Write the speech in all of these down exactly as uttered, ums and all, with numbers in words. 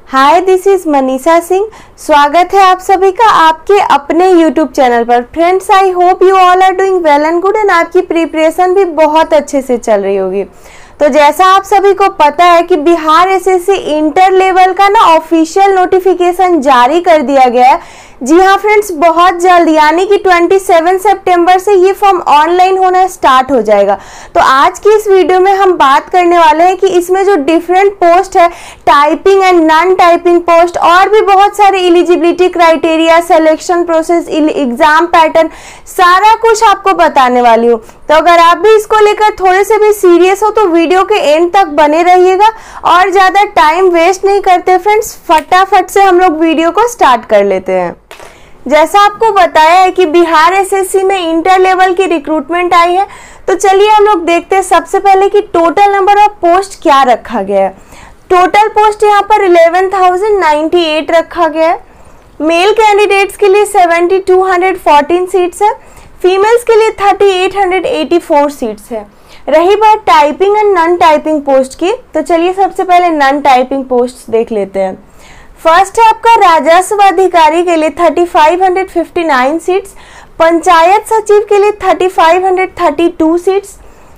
Hi, this is Manisha Singh. स्वागत है आप सभी का आपके अपने यूट्यूब चैनल पर। Friends, I hope you all are doing well and good एंड आपकी प्रिपरेशन भी बहुत अच्छे से चल रही होगी। तो जैसा आप सभी को पता है कि बिहार एसएससी इंटर लेवल का ना ऑफिशियल नोटिफिकेशन जारी कर दिया गया है। जी हाँ फ्रेंड्स, बहुत जल्द यानी कि सत्ताईस सितंबर से ये फॉर्म ऑनलाइन होना स्टार्ट हो जाएगा। तो आज की इस वीडियो में हम बात करने वाले हैं कि इसमें जो डिफरेंट पोस्ट है, typing and non typing post, और भी बहुत सारे eligibility criteria, selection process, exam pattern, सारा कुछ आपको बताने वाली हूँ। तो अगर आप भी इसको लेकर थोड़े से भी सीरियस हो तो वीडियो के एंड तक बने रहिएगा। और ज्यादा टाइम वेस्ट नहीं करते फ्रेंड्स, फटाफट से हम लोग वीडियो को स्टार्ट कर लेते हैं। जैसा आपको बताया है कि बिहार एसएससी में इंटर लेवल की रिक्रूटमेंट आई है, तो चलिए हम लोग देखते हैं सबसे पहले कि टोटल नंबर ऑफ पोस्ट क्या रखा गया है। टोटल पोस्ट यहाँ पर ग्यारह हज़ार अट्ठानवे रखा गया है। मेल कैंडिडेट्स के लिए seven thousand two hundred fourteen seats है, फीमेल्स के लिए thirty eight hundred eighty four seats है। रही बात typing and non typing post की, तो चलिए सबसे पहले नॉन टाइपिंग पोस्ट देख लेते हैं। फर्स्ट है आपका राजस्व अधिकारी के लिए thirty five hundred fifty nine seats, panchayat सचिव के लिए thirty five hundred thirty two seats,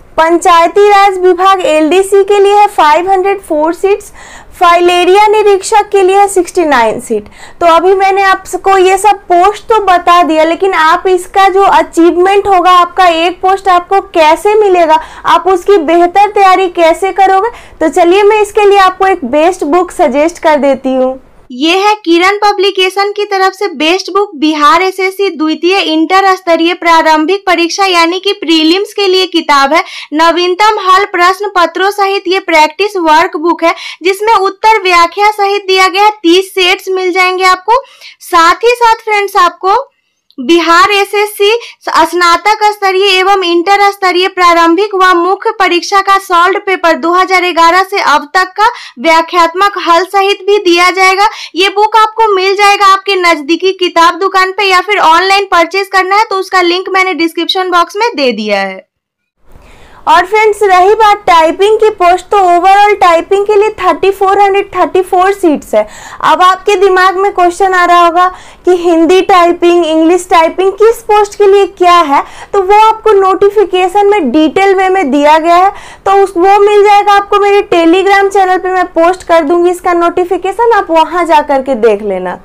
Panchayati Raj विभाग एलडीसी के लिए है five hundred four seats, filaria निरीक्षक के लिए है सिक्सटी नाइन सीट। तो अभी मैंने आपको ये सब पोस्ट तो बता दिया, लेकिन आप इसका जो अचीवमेंट होगा, आपका एक पोस्ट आपको कैसे मिलेगा, आप उसकी बेहतर तैयारी कैसे करोगे, तो चलिए मैं इसके लिए आपको एक बेस्ट बुक सजेस्ट कर देती हूँ। ये है किरण पब्लिकेशन की तरफ से बेस्ट बुक बिहार एसएससी द्वितीय इंटर स्तरीय प्रारंभिक परीक्षा यानी कि प्रीलिम्स के लिए किताब है। नवीनतम हल प्रश्न पत्रों सहित ये प्रैक्टिस वर्क बुक है, जिसमें उत्तर व्याख्या सहित दिया गया है। तीस सेट्स मिल जाएंगे आपको। साथ ही साथ फ्रेंड्स, आपको बिहार एसएससी स्नातक स्तरीय एवं इंटर स्तरीय प्रारंभिक व मुख्य परीक्षा का सॉल्व पेपर दो हज़ार ग्यारह से अब तक का व्याख्यात्मक हल सहित भी दिया जाएगा। ये बुक आपको मिल जाएगा आपके नजदीकी किताब दुकान पे, या फिर ऑनलाइन परचेज करना है तो उसका लिंक मैंने डिस्क्रिप्शन बॉक्स में दे दिया है। और फ्रेंड्स, रही बात टाइपिंग की पोस्ट, तो ओवरऑल टाइपिंग के लिए thirty four hundred thirty four seats है। अब आपके दिमाग में क्वेश्चन आ रहा होगा कि हिंदी टाइपिंग, इंग्लिश टाइपिंग किस पोस्ट के लिए क्या है, तो वो आपको नोटिफिकेशन में डिटेल वे में दिया गया है। तो उस वो मिल जाएगा आपको मेरे टेलीग्राम चैनल पे, मैं पोस्ट कर दूंगी इसका नोटिफिकेशन, आप वहां जा करके देख लेना।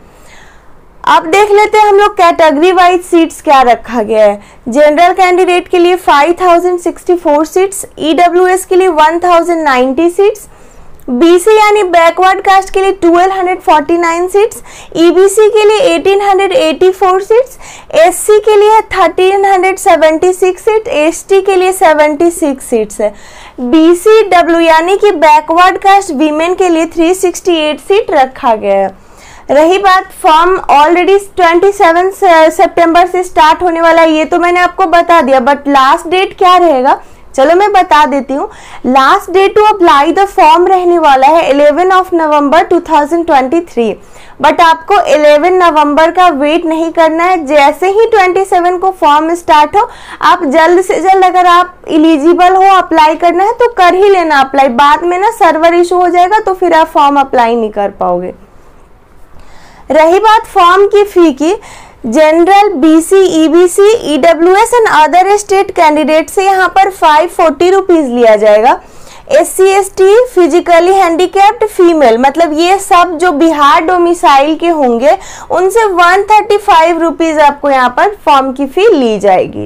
अब देख लेते हैं हम लोग कैटेगरी वाइज सीट्स क्या रखा गया है। जनरल कैंडिडेट के लिए five thousand sixty four seats, EWS के लिए one thousand ninety seats, BC यानी बैकवर्ड कास्ट के लिए twelve hundred forty nine seats, EBC के लिए eighteen hundred eighty four seats, SC के लिए thirteen hundred seventy six seat, ST के लिए सेवेंटी सिक्स सीट्स है। बीसीडब्ल्यू यानी कि बैकवर्ड कास्ट वीमेन के लिए थ्री सिक्सटी एट सीट रखा गया है। रही बात फॉर्म, ऑलरेडी सत्ताईस सितंबर से स्टार्ट होने वाला है, ये तो मैंने आपको बता दिया, बट लास्ट डेट क्या रहेगा चलो मैं बता देती हूँ। Last date to apply the form रहने वाला है eleven of November two thousand twenty three, but आपको इलेवन नवंबर का वेट नहीं करना है। जैसे ही सत्ताईस को फॉर्म स्टार्ट हो, आप जल्द से जल्द, अगर आप एलिजिबल हो, अप्लाई करना है तो कर ही लेना अप्लाई। बाद में ना सर्वर इशू हो जाएगा तो फिर आप फॉर्म अप्लाई नहीं कर पाओगे। रही बात फॉर्म की फी की, general, BC, EBC, EWS and other state candidate से यहाँ पर फाइव फोर्टी रुपीज लिया जाएगा। SC ST, physically handicapped female, मतलब ये सब जो बिहार डोमिसाइल के होंगे उनसे वन थर्टी फाइव रुपीज आपको यहाँ पर फॉर्म की फी ली जाएगी।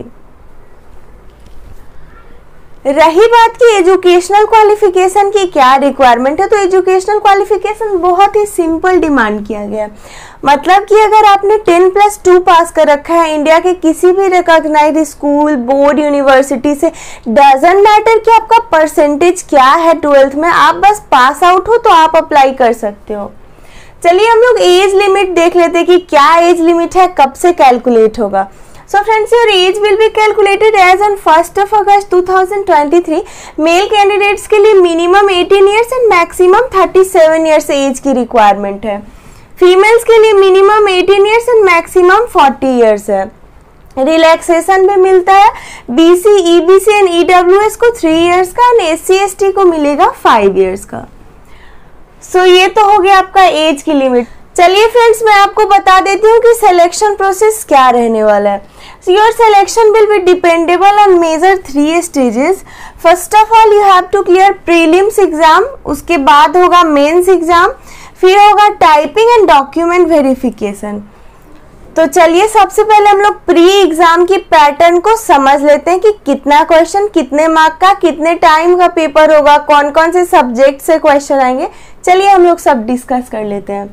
रही बात की एजुकेशनल क्वालिफिकेशन की क्या रिक्वायरमेंट है, तो एजुकेशनल क्वालिफिकेशन बहुत ही सिंपल डिमांड किया गया। मतलब कि अगर आपने टेन प्लस टू पास कर रखा है इंडिया के किसी भी रिकॉग्नाइज्ड स्कूल, बोर्ड, यूनिवर्सिटी से, डजंट मैटर कि आपका परसेंटेज क्या है ट्वेल्थ में, आप बस पास आउट हो तो आप अप्लाई कर सकते हो। चलिए हम लोग एज लिमिट देख लेते हैं कि क्या एज लिमिट है, कब से कैलकुलेट होगा। So friends, your age will be calculated as on first of August two thousand twenty-three. Male candidates के लिए minimum eighteen years and maximum thirty seven years age की रिक्वायरमेंट है। फीमेल्स के लिए minimum eighteen years and maximum forty years है। Relaxation भी मिलता है, बीसी, ईबीसी एंड ईडब्ल्यूएस को थ्री इयर्स का एंड एससी एसटी को मिलेगा फाइव इयर्स का। सो so, ये तो हो गया आपका एज की लिमिट। चलिए फ्रेंड्स, मैं आपको बता देती हूँ कि सिलेक्शन प्रोसेस क्या रहने वाला है। So your selection will be dependable on major three stages. First of all you have to clear prelims exam, उसके बाद होगा मेंस एग्जाम, फिर होगा टाइपिंग एंड डॉक्यूमेंट वेरिफिकेशन। तो चलिए सबसे पहले हम लोग प्री एग्जाम की पैटर्न को समझ लेते हैं कि कितना क्वेश्चन, कितने मार्क का, कितने टाइम का पेपर होगा, कौन कौन से सब्जेक्ट से क्वेश्चन आएंगे। चलिए हम लोग सब डिस्कस कर लेते हैं।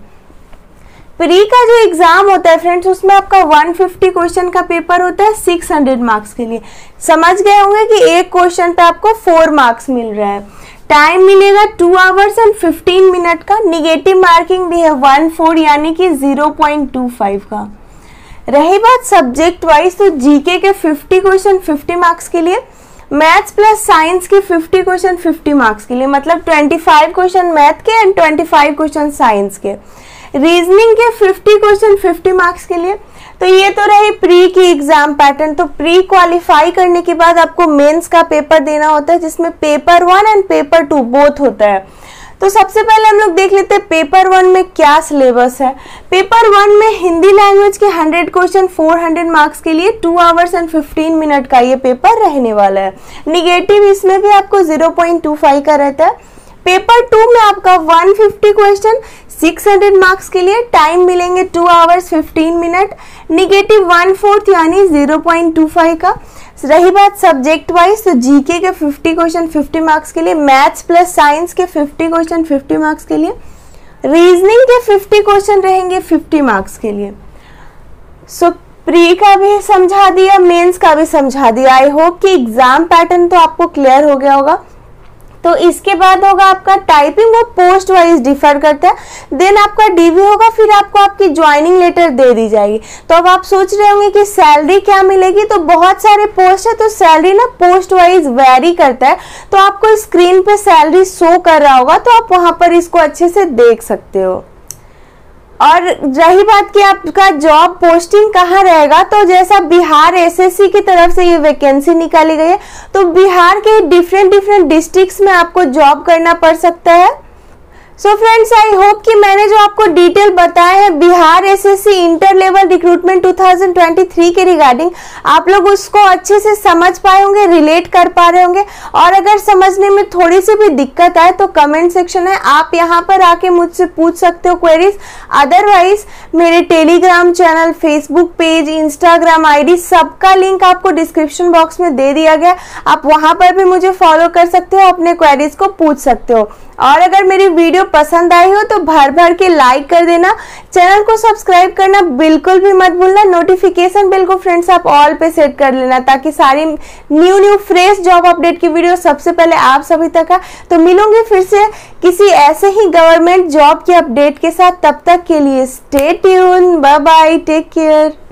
प्री का जो एग्जाम होता है फ्रेंड्स, उसमें आपका एक सौ पचास क्वेश्चन का पेपर होता है छह सौ मार्क्स के लिए। समझ गए होंगे कि एक क्वेश्चन पे आपको फोर मार्क्स मिल रहा है। टाइम मिलेगा two hours and fifteen minute का। निगेटिव मार्किंग भी है वन फोर यानी कि जीरो पॉइंट टू फाइव का। रही बात सब्जेक्ट वाइज, तो जीके के पचास क्वेश्चन पचास मार्क्स के लिए, मैथ्स प्लस साइंस के पचास क्वेश्चन पचास मार्क्स के लिए, मतलब पच्चीस क्वेश्चन मैथ के एंड पच्चीस क्वेश्चन साइंस के। रीजनिंग के पचास क्वेश्चन पचास मार्क्स के लिए। तो ये तो रही प्री की एग्जाम पैटर्न। तो प्री क्वालिफाई करने के बाद आपको मेंस का पेपर देना होता है, जिसमें paper one and paper two both होता है। तो सबसे पहले हम लोग देख लेते हैं पेपर वन में क्या सिलेबस है। पेपर वन में हिंदी लैंग्वेज के hundred question four hundred marks के लिए two hours and fifteen minute का ये पेपर रहने वाला है। निगेटिव इसमें भी आपको जीरो पॉइंट टू फाइव का रहता है। पेपर टू में आपका एक सौ पचास क्वेश्चन छह सौ मार्क्स के लिए, टाइम मिलेंगे two hours fifteen minute, negative one fourth यानी जीरो पॉइंट टू फाइव का। रही बात सब्जेक्ट वाइज, तो जीके के पचास क्वेश्चन पचास मार्क्स के लिए, मैथ्स प्लस साइंस के पचास क्वेश्चन पचास मार्क्स के लिए, रीजनिंग के पचास क्वेश्चन रहेंगे पचास मार्क्स के लिए। सो so, प्री का भी समझा दिया, मेंस का भी समझा दिया। आई होप कि एग्जाम पैटर्न तो आपको क्लियर हो गया होगा। तो इसके बाद होगा आपका टाइपिंग, वो पोस्ट वाइज डिफर करता है। देन आपका डीवी होगा, फिर आपको आपकी ज्वाइनिंग लेटर दे दी जाएगी। तो अब आप सोच रहे होंगे कि सैलरी क्या मिलेगी, तो बहुत सारे पोस्ट है तो सैलरी ना पोस्ट वाइज वेरी करता है। तो आपको स्क्रीन पे सैलरी शो कर रहा होगा, तो आप वहां पर इसको अच्छे से देख सकते हो। और रही बात कि आपका जॉब पोस्टिंग कहाँ रहेगा, तो जैसा बिहार एसएससी की तरफ से ये वैकेंसी निकाली गई है, तो बिहार के डिफरेंट डिफरेंट डिस्ट्रिक्ट्स में आपको जॉब करना पड़ सकता है। सो फ्रेंड्स, आई होप कि मैंने जो आपको डिटेल बताया है Bihar SSC inter level recruitment two thousand twenty three के रिगार्डिंग, आप लोग उसको अच्छे से समझ पाए होंगे, रिलेट कर पा रहे होंगे। और अगर समझने में थोड़ी सी भी दिक्कत आए तो कमेंट सेक्शन है, आप यहाँ पर आके मुझसे पूछ सकते हो क्वेरीज। अदरवाइज मेरे Telegram channel, Facebook page, Instagram ID सबका लिंक आपको डिस्क्रिप्शन बॉक्स में दे दिया गया। आप वहां पर भी मुझे फॉलो कर सकते हो, अपने क्वेरीज को पूछ सकते हो। और अगर मेरी वीडियो पसंद आई हो तो भर भर के लाइक कर देना, चैनल को सब्सक्राइब करना बिल्कुल भी मत भूलना। नोटिफिकेशन बेल को फ्रेंड्स आप ऑल पे सेट कर लेना, ताकि सारी new new fresh job update की वीडियो सबसे पहले आप सभी तक आ। तो मिलूंगी फिर से किसी ऐसे ही गवर्नमेंट जॉब के अपडेट के साथ। तब तक के लिए stay tune, bye bye, take care.